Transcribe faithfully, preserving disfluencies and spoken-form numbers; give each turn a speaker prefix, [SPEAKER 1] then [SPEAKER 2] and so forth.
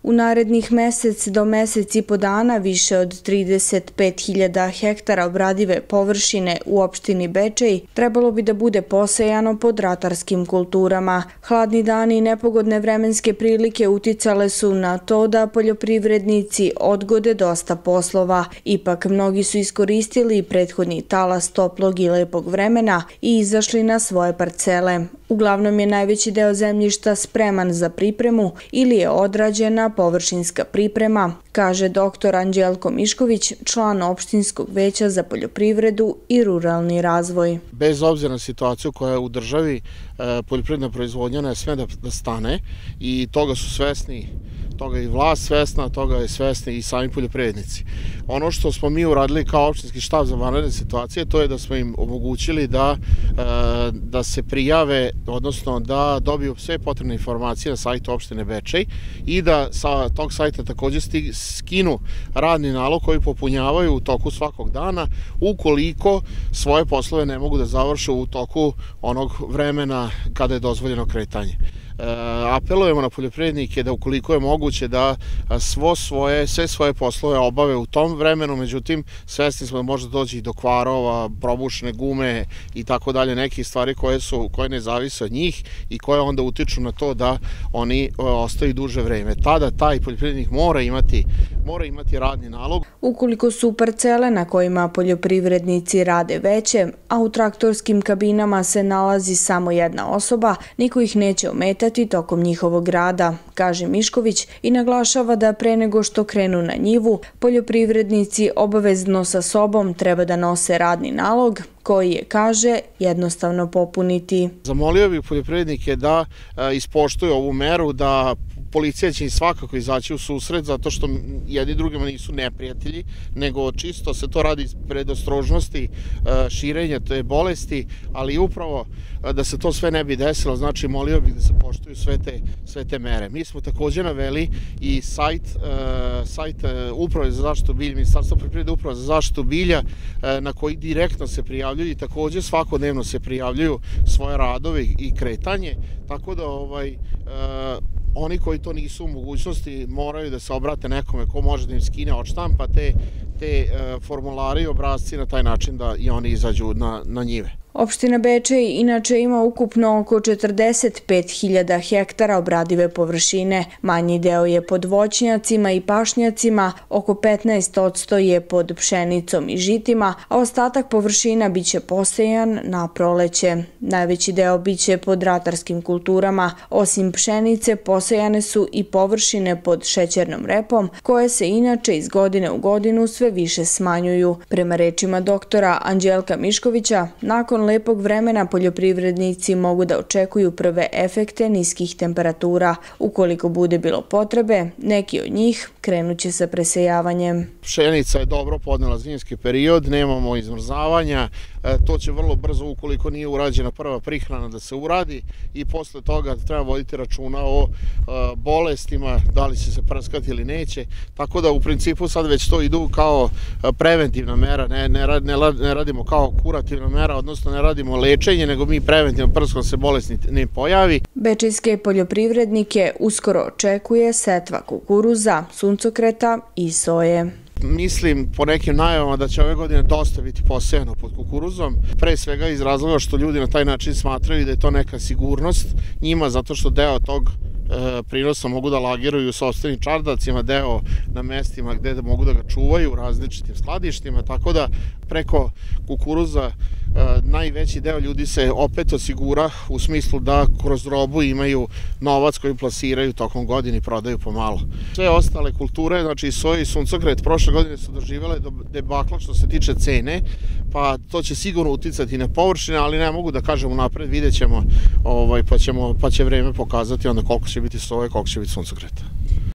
[SPEAKER 1] U narednih mesec do mesec i po dana više od trideset pet hiljada hektara obradive površine u opštini Bečej trebalo bi da bude posejano pod ratarskim kulturama. Hladni dani i nepogodne vremenske prilike uticale su na to da poljoprivrednici odgode dosta poslova. Ipak mnogi su iskoristili prethodni talas toplog i lepog vremena i izašli na svoje parcele. Uglavnom je najveći deo zemljišta spreman za pripremu ili je odrađena površinska priprema, kaže doktor Anđelko Mišković, član opštinskog veća za poljoprivredu i ruralni razvoj.
[SPEAKER 2] Bez obzira na situaciju koja je u državi, poljoprivredna proizvodnja ne sme da stane i toga su svesni, toga je i vlast svesna, toga je svesni i sami poljoprivrednici. Ono što smo mi uradili kao opštinski štab za vanredne situacije, to je da smo im omogućili da, da se prijave, odnosno da dobiju sve potrebne informacije na sajtu opštine Bečej i da sa tog sajta također skinu radni nalog koji popunjavaju u toku svakog dana ukoliko svoje poslove ne mogu da završe u toku onog vremena kada je dozvoljeno kretanje. Apelujemo na poljoprivrednike da ukoliko je moguće da svo svoje, sve svoje poslove obave u tom vremenu, međutim svesni smo da može doći i do kvarova, probušne gume i tako dalje, neke stvari koje su koje ne zavise od njih i koje onda utiču na to da oni ostaju duže vreme. Tada taj poljoprivrednik mora imati mora imati radni nalog.
[SPEAKER 1] Ukoliko su parcele na kojima poljoprivrednici rade veće, a u traktorskim kabinama se nalazi samo jedna osoba, niko ih neće ometati tokom njihovog rada, kaže Mišković i naglašava da pre nego što krenu na njivu, poljoprivrednici obavezno sa sobom treba da nose radni nalog, koji je, kaže, jednostavno popuniti.
[SPEAKER 2] Zamolio bih poljoprivrednike da ispoštuju ovu meru, da policija će im svakako izaći u susret zato što jedni drugima nisu neprijatelji, nego čisto se to radi iz predostrožnosti širenja te bolesti, ali upravo da se to sve ne bi desilo, znači molio bih da se poštuju sve te, sve te mere. Mi smo također naveli i sajt, sajt Uprave za zaštitu bilja, Ministarstva poljoprivrede Uprave za zaštitu bilja, na koji direktno se prijavljuju i također svakodnevno se prijavljuju svoje radove i kretanje, tako da ovaj oni koji to nisu u mogućnosti moraju da se obrate nekome ko može da im skine od štampa te, te formulare i obrazci na taj način da i oni izađu na, na njive.
[SPEAKER 1] Opština Bečej inače ima ukupno oko četrdeset pet hiljada hektara obradive površine. Manji deo je pod voćnjacima i pašnjacima, oko petnaest posto je pod pšenicom i žitima, a ostatak površina biće posejan na proleće. Najveći deo biće pod ratarskim kulturama. Osim pšenice, posejane su i površine pod šećernom repom, koje se inače iz godine u godinu sve više smanjuju. Prema rečima doktora Anđelka Miškovića, nakon lepog vremena poljoprivrednici mogu da očekuju prve efekte niskih temperatura. Ukoliko bude bilo potrebe, neki od njih krenut će sa presejavanjem.
[SPEAKER 2] Pšenica je dobro podnela zimski period, nemamo izmrzavanja, to će vrlo brzo, ukoliko nije urađena prva prihrana, da se uradi i posle toga treba voditi računa o bolestima, da li će se prskati ili neće, tako da u principu sad već to idu kao preventivna mera, ne, ne, ne radimo kao kurativna mera, odnosno ne radimo lečenje, nego mi preventivno prskom se bolesni ne pojavi.
[SPEAKER 1] Bečejske poljoprivrednike uskoro očekuje setva kukuruza, suncokreta i soje.
[SPEAKER 2] Mislim po nekim najavama da će ove godine dosta biti posejano pod kukuruzom, pre svega iz razloga što ljudi na taj način smatraju da je to neka sigurnost njima, zato što deo tog prinosa mogu da lagiraju u sopstvenim čardacima, deo na mestima gde mogu da ga čuvaju u različitim skladištima, tako da preko kukuruza najveći deo ljudi se opet osigura u smislu da kroz robu imaju novac koji plasiraju tokom godine i prodaju pomalo. Sve ostale kulture, znači soja i suncokret, prošle godine su doživjele debakla što se tiče cene, pa to će sigurno uticati na površine, ali ne mogu da kažem unapred, vidjet ćemo, ovaj, pa, ćemo, pa će vreme pokazati onda koliko će biti soje, koliko će biti suncokreta.